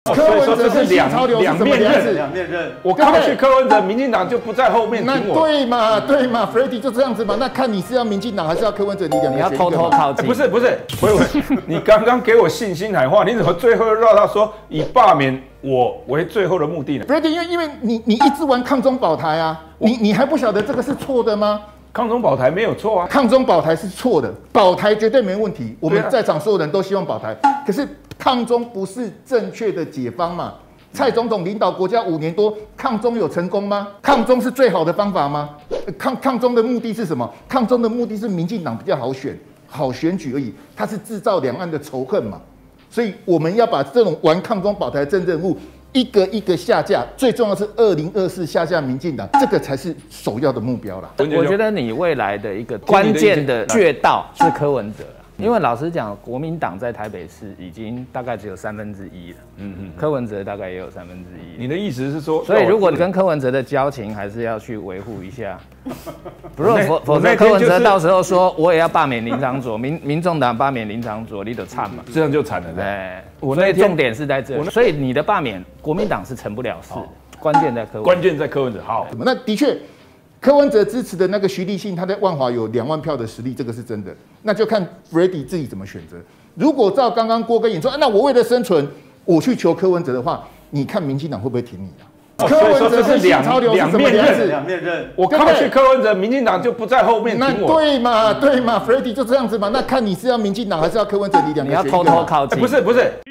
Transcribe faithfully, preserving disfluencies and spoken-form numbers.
柯文哲跟新潮流是什么样子？ 两面刃。 我靠去柯文哲，民进党就不在后面挺我。 那对嘛，对嘛 ，Freddy 就这样子嘛。那看你是要民进党还是要柯文哲？你两个你要偷偷靠近。 不是不是，喂喂，你刚刚给我信心喊话，你怎么最后又绕到说以罢免我为最后的目的呢 ？Freddy，因为因为你你一直玩抗中保台啊，你你还不晓得这个是错的吗？ 抗中保台没有错啊， 抗中保台是错的，保台绝对没问题。我们在场所有人都希望保台，可是抗中不是正确的解方嘛？蔡总统领导国家五年多，抗中有成功吗？抗中是最好的方法吗？抗抗中的目的是什么？抗中的目的是民进党比较好选，好选举而已，它是制造两岸的仇恨嘛。所以我们要把这种玩抗中保台的政治人物一个一个下架，最重要是二零二四下架民进党，这个才是首要的目标啦。 我觉得你未来的一个关键的穴道是柯文哲。因为老实讲，国民党在台北市已经大概只有三分之一了，嗯嗯，柯文哲大概也有三分之一。 你的意思是说， 所以如果你跟柯文哲的交情还是要去维护一下，不然否否则柯文哲到时候说我也要罢免林昶佐，民民众党罢免林昶佐，你得惨嘛， 这样就惨了。 对，我那重点是在这里，所以你的罢免国民党是成不了事，关键在柯文哲， 关键在柯文哲。好， 那的确。柯文哲支持的那个徐立信，他在万华有两万票的实力，这个是真的。那就看 Freddy 自己怎么选择。如果照刚刚郭根演说，那我为了生存，我去求柯文哲的话，你看民进党会不会挺你啊？柯文哲跟新潮流是什么样子？ 两面刃。 我靠去柯文哲，民进党就不在后面挺我。 那对嘛，对嘛 ，Freddy 就这样子嘛。那看你是要民进党还是要柯文哲？你两个你要偷偷靠近。 不是不是。